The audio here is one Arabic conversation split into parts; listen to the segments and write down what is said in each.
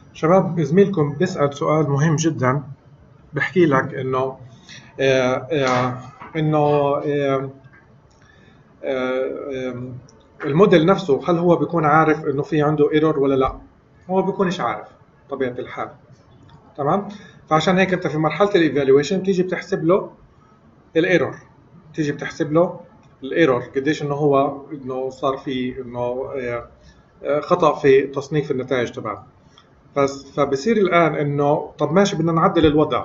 شباب، زميلكم بيسأل سؤال مهم جدا. بحكي لك آه، آه، انه آه، آه، الموديل نفسه، هل هو بيكون عارف انه في عنده ايرور ولا لا؟ هو بيكونش عارف طبيعة الحال. تمام. فعشان هيك انت في مرحلة الايفالويشن تيجي بتحسب له الايرور، تيجي بتحسب له الايرور قديش انه صار في خطأ في تصنيف النتائج تبعه. فبصير الان انه طب ماشي، بدنا نعدل الوضع.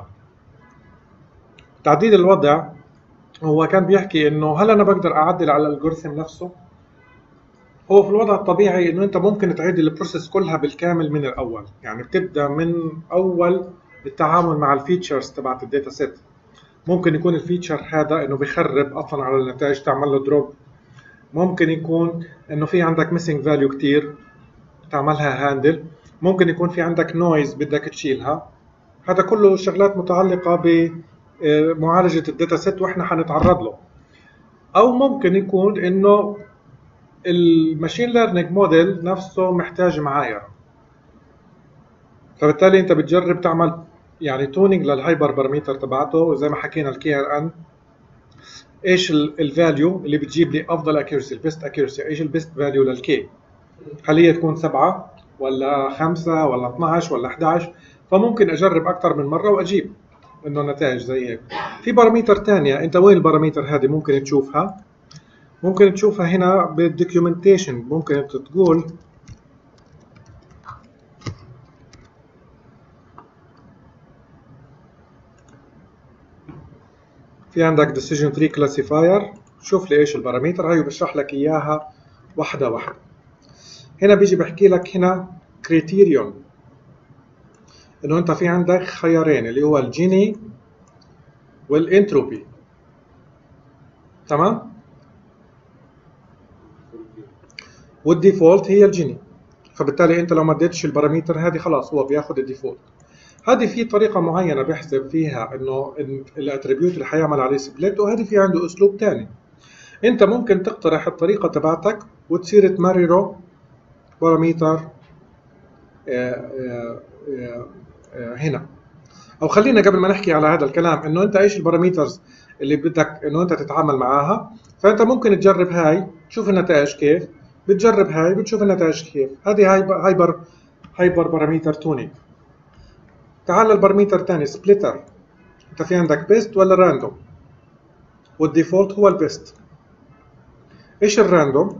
تعديل الوضع، هو كان بيحكي انه هل انا بقدر اعدل على الالجوريثم نفسه؟ هو في الوضع الطبيعي انه انت ممكن تعيد البروسيس كلها بالكامل من الاول، يعني بتبدا من اول التعامل مع الفيتشرز تبعت الداتا سيت. ممكن يكون الفيتشر هذا انه بيخرب اصلا على النتائج، تعمل له دروب. ممكن يكون انه في عندك ميسنج فاليو كتير، تعملها هاندل. ممكن يكون في عندك نويز بدك تشيلها. هذا كله شغلات متعلقة بمعالجة الداتا سيت واحنا حنتعرض له. او ممكن يكون انه الماشين ليرنينج موديل نفسه محتاج معايرة، فبالتالي انت بتجرب تعمل يعني تونينج للهايبر باراميتر تبعته، زي ما حكينا الكي ار ان. ايش الفاليو اللي بتجيب لي افضل اكيورسي، البيست اكيورسي؟ ايش البيست فاليو للكي؟ هل هي تكون 7 ولا 5 ولا 12 ولا 11؟ فممكن اجرب اكثر من مره واجيب انه نتائج زي هيك. في باراميتر تانية، انت وين الباراميتر هذه ممكن تشوفها؟ ممكن تشوفها هنا بالدوكيومنتيشن. ممكن تقول في عندك decision tree classifier. شوف لي ايش الباراميتر هاي وبشرح لك اياها واحدة واحدة. هنا بيجي بحكي لك هنا criterion، انه انت في عندك خيارين اللي هو الجيني والانتروبي. تمام. والديفولت هي الجيني. فبالتالي انت لو ما اديتش الباراميتر هذه خلاص هو بياخذ الديفولت. هذه في طريقة معينة بيحسب فيها انه الاتريبيوت اللي حيعمل عليه سبليت، وهذه في عنده اسلوب ثاني. انت ممكن تقترح الطريقة تبعتك وتصير تمرره باراميتر هنا. او خلينا قبل ما نحكي على هذا الكلام انه انت ايش الباراميترز اللي بدك انه انت تتعامل معاها. فانت ممكن تجرب هاي تشوف النتائج كيف، بتجرب هاي بتشوف النتائج كيف. هذه هايبر باراميتر تونينج. تعال الباراميتر ثاني سبليتر. انت في عندك بيست ولا راندوم؟ والديفولت هو البيست. ايش الراندوم؟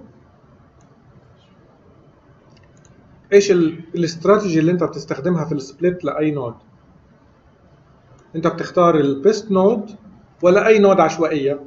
ايش الاستراتيجي اللي انت بتستخدمها في السبليت لاي نود؟ انت بتختار البيست نود ولا اي نود عشوائيه؟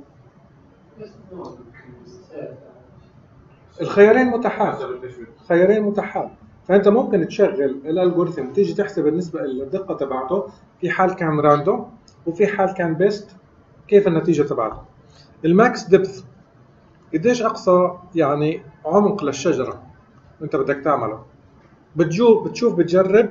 الخيارين متاحات. خيارين متاحات. فانت ممكن تشغل الالجوريثم تيجي تحسب النسبه الدقه تبعته في حال كان راندوم وفي حال كان بيست، كيف النتيجه تبعته. الماكس ديبث، قديش اقصى يعني عمق للشجره انت بدك تعمله. بتشوف بتجرب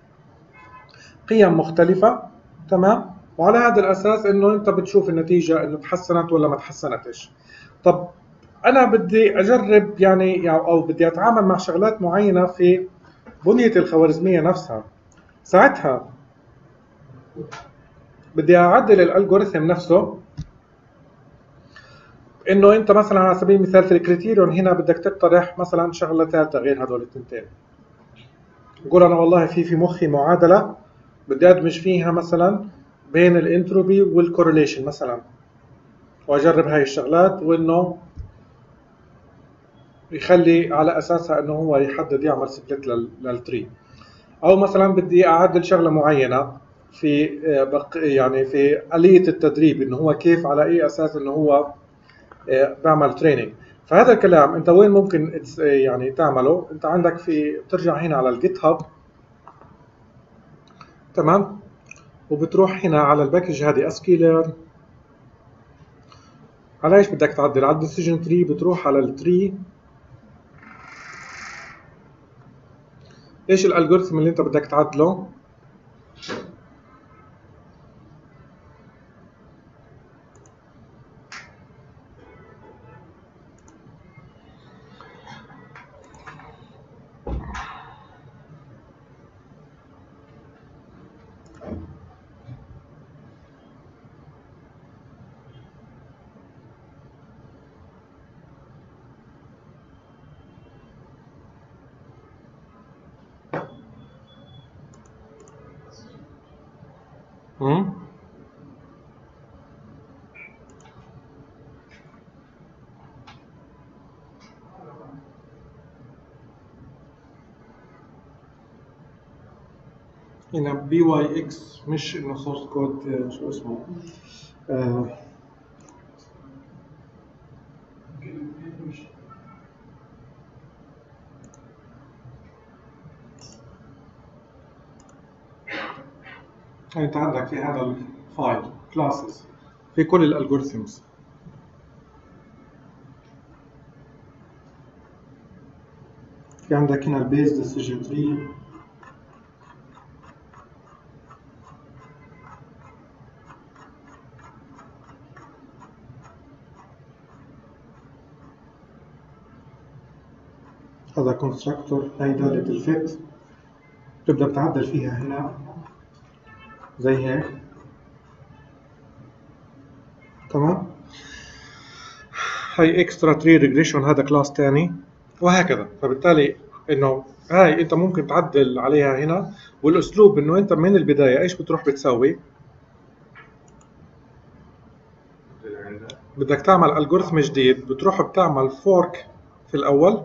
قيم مختلفه. تمام. وعلى هذا الاساس انه انت بتشوف النتيجه انه تحسنت ولا ما تحسنتش. طب انا بدي اجرب يعني او بدي اتعامل مع شغلات معينه في بنيه الخوارزميه نفسها. ساعتها بدي اعدل الالجوريثم نفسه. انه انت مثلا على سبيل المثال في الكريتيريون هنا بدك تقترح مثلا شغله ثالثه غير هدول التنتين. قول انا والله في مخي معادله بدي ادمج فيها مثلا بين الانتروبي والكورليشن مثلا، واجرب هاي الشغلات وانه يخلي على اساسها انه هو يحدد يعمل سبليت للتري. او مثلا بدي اعدل شغله معينه في يعني في آلية التدريب، انه هو كيف على اي اساس انه هو بعمل تريننج. فهذا الكلام انت وين ممكن يعني تعمله؟ انت عندك بترجع هنا على الجيت هاب. تمام. وبتروح هنا على الباكج هذه اسكيلر. على ايش بدك تعدل؟ على الديسيجن تري. بتروح على التري. ايش الالجوريثم اللي انت بدك تعدله؟ هم؟ هنا بي واي اكس مش انه سورس كود شو اسمه انت عندك في هذا الفايل كلاسز في كل الالجوريثمز. في عندك هنا البيز ديسيجن تري، هذا كونستراكتور، هاي دالة الفيت تبدأ بتعدل فيها هنا زي هيك. تمام. هاي اكسترا تري ريجريشن، هذا كلاس تاني وهكذا. فبالتالي انه هاي انت ممكن تعدل عليها هنا، والاسلوب انه انت من البداية ايش بتروح بتسوي؟ بدك تعمل الجوريثم جديد، بتروح بتعمل فورك في الاول.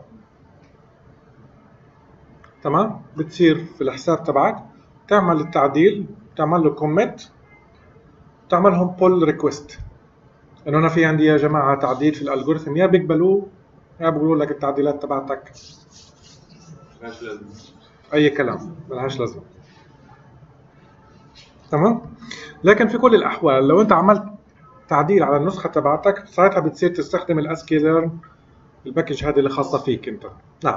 تمام. بتصير في الحساب تبعك تعمل التعديل، تعمل له كوميت، تعملهم بول ريكويست انه انا في عندي يا جماعه تعديل في الالجوريثم، يا بيقبلوه يا بيقولوا لك التعديلات تبعتك ملهاش لازمه، اي كلام ملهاش لازمه. تمام. لكن في كل الاحوال لو انت عملت تعديل على النسخه تبعتك ساعتها بتصير تستخدم الاسكيلرن، الباكج هذه اللي خاصه فيك انت. نعم.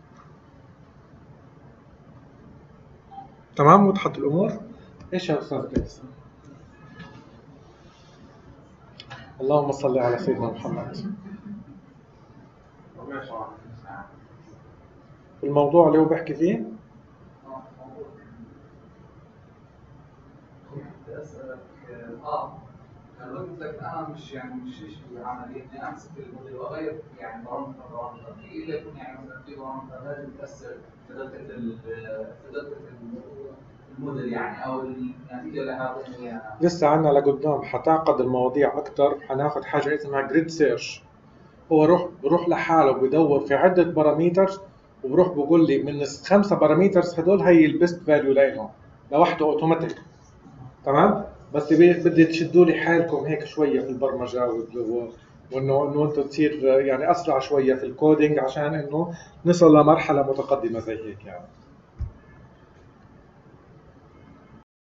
تمام. وضحت الامور. ايش يا استاذ بيس؟ اللهم صل على سيدنا محمد. الموضوع اللي هو بحكي فيه أسألك أنا قلت لك أنا مش شيء عملية إني أمسك الموديل وأغير يعني برامج إلا يكون يعني مثلا في برامج لازم تأثر في دقة الموديل يعني أو النتيجة اللي هاخذها إياها. لسه عنا لقدام حتعقد المواضيع أكتر. حناخد حاجة اسمها جريد سيرش. هو بروح لحاله بدور في عدة باراميترز وبروح بقول لي من 5 باراميترز هدول هي البيست فاليو لهم لوحده اوتوماتيك. تمام. بس بدي تشدوا لي حالكم هيك شويه في البرمجه وانه انتم تصير يعني اسرع شويه في الكودينج عشان انه نصل لمرحله متقدمه زي هيك يعني.